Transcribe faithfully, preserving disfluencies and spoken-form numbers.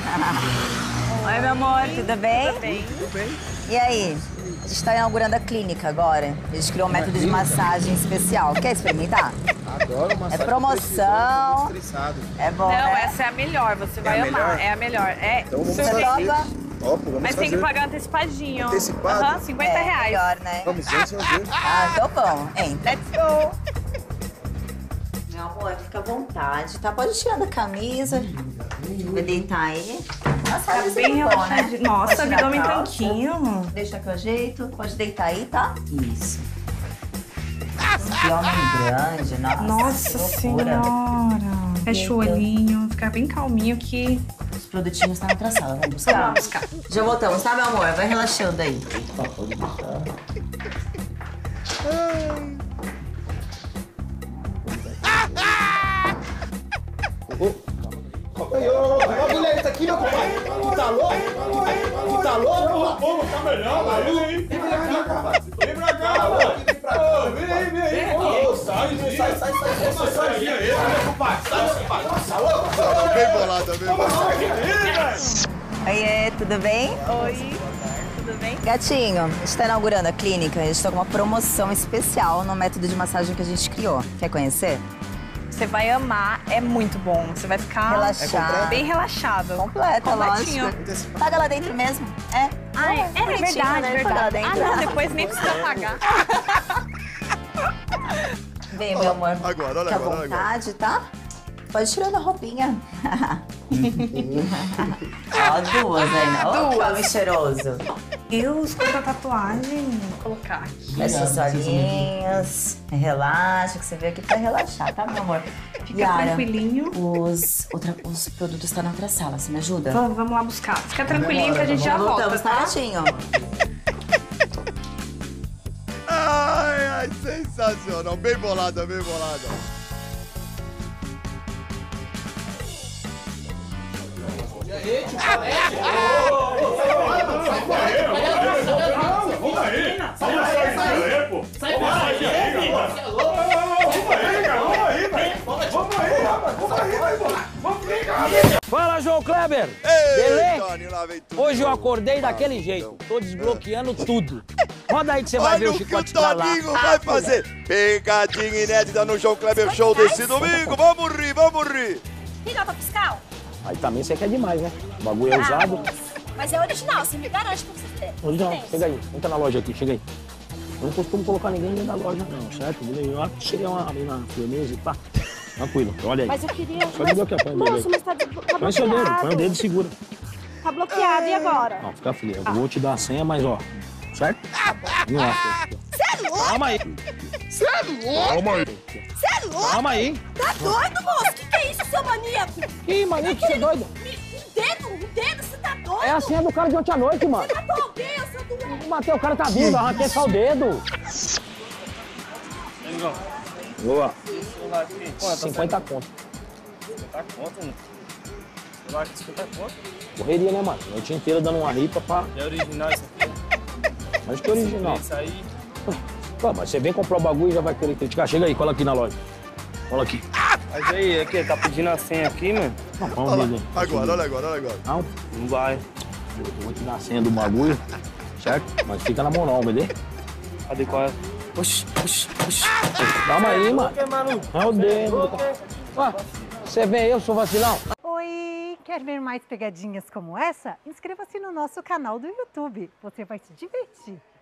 Oi, meu amor, tudo bem? Tudo bem. Tudo bem. E aí? A gente tá inaugurando a clínica agora. A gente criou um método de massagem especial. Quer experimentar? Adoro massagem. É promoção. É bom, Não, né? essa é a melhor, você vai a amar. melhor? É a melhor. É, Então vamos Você fazer. topa? Topo, vamos mas tem que fazer. pagar antecipadinho. Antecipado? Aham, cinquenta É, reais. melhor, né? Vamos, vamos fazer. Ah, então vamos. Entra. Let's go. Meu amor, fica à vontade, tá? Pode tirar da camisa. Vai deitar aí. Nossa, Tá isso bem é bom, né? relaxadinho. Nossa, Pode tirar a abdômen calça. tanquinho. Deixa que eu ajeito. Pode deitar aí, tá? Isso. Que homem grande, nossa. Nossa que loucura. senhora. Fecha o olhinho, fica bem calminho que... Os produtinhos estão na outra sala, vamos buscar. Vamos buscar. Já voltamos, tá, meu amor? Vai relaxando aí. Aí, ô, ô, ô, Guilherme, isso aqui, meu compadre. Tu tá louco? Tu tá louco? Pô, tá melhor, velho. Vem Vem pra cá, rapaz. Vem pra cá, mano. Vem pra cá. Vem aí, vem aí. Pô, sai, Sai, sai, sai, sai, sai, sai. aí, aí, meu compadre. Sai, meu compadre. Tá louco? Bem bolado, bem bolado. Oiê, tudo bem? Oi, tudo bem? Gatinho, a gente tá inaugurando a clínica. A gente tá com uma promoção especial no método de massagem que a gente criou. Quer conhecer? Você vai amar, é muito bom. Você vai ficar Relaxado. bem relaxado. Completa, Completinho. lógico. Paga lá dentro mesmo. É. Ah, é, é Bonitinho, verdade, né? verdade. Paga lá Ah, dentro. não, depois nem precisa pagar. Vem, meu amor. Agora, olha Fica à agora, olha vontade, tá? Pode tirar a roupinha. Ó, duas aí, né? Ó, Duas. homem cheiroso. Deus, quanta tatuagem. Vou colocar aqui. Fecha as olhinhas. Relaxa, que você veio aqui pra relaxar, tá, meu amor? Fica tranquilinho. Os, outra, os produtos estão na outra sala. Você me ajuda? Vamos, vamos lá buscar. Fica tranquilinho que a gente já volta, Voltamos, tá, tá? gatinho? Ai, ai, sensacional. Bem bolada, bem bolada. Vamos aí. Vamos aí, pô. Sai daí, cara. Vamos aí, cara. Vamos aí, velho. Vamos aí, rapaz. Vamos aí, vai, pô. Vamos aí, cara. Fala, João Kleber! Ei, Beleza? Toninho, lá vem tudo. Hoje eu acordei daquele jeito, tô desbloqueando tudo. Roda aí que você vai ver Olha o o que o chicote pra lá. Toninho vai fazer. Pegadinha inédita no João Kleber Show desse domingo. Vamos rir, vamos rir. Tem nota fiscal? Aí também você quer demais, né? O bagulho é usado. Mas é original, você me garante que você tem. Original, Tem. chega aí, entra na loja aqui, chega aí. Eu não costumo colocar ninguém dentro da loja, não, certo? Eu acho que seria uma menina firmeza e pá. Tranquilo, olha aí. Mas eu queria... Só desbloquear, põe o dedo aí. Moço, mas tá, tá Põe seu dedo, bloqueado. põe o dedo e segura. Tá bloqueado, e agora? Não, fica frio. Eu vou te dar a senha, mas ó, certo? Não acho. Você é louco? Calma aí. Você é louco? Calma aí. Você é louco? Calma aí. Tá doido, moço? Que que é isso, seu maníaco? Ih, maníaco, você é doido? Um dedo, um dedo, você tá doido? É a senha do cara de ontem à noite, mano. Você matou alguém, seu doente? Matei, o cara tá vivo, arranquei só o dedo. Boa. cinquenta conto. cinquenta conto, mano. Eu acho que cinquenta conto. Correria, né, mano? Noite inteira dando uma ripa pra... É original isso aqui? Mas que original. Isso aí. Pô, mas você vem comprar o bagulho e já vai querer criticar. Chega aí, cola aqui na loja. Cola aqui. Mas aí, aqui, tá pedindo a senha aqui, mano? Não, põe Olha o dedo lá. aí. Agora, olha agora, olha agora. Não, Não vai. eu vou te dar a senha do bagulho, certo? Mas fica na moral, beleza? Cadê qual é? Oxi, oxi, oxi. Calma aí, mano. Que, mano? É o dedo. Ué, você vem aí, eu sou vacilão? Oi, quer ver mais pegadinhas como essa? Inscreva-se no nosso canal do YouTube. Você vai se divertir.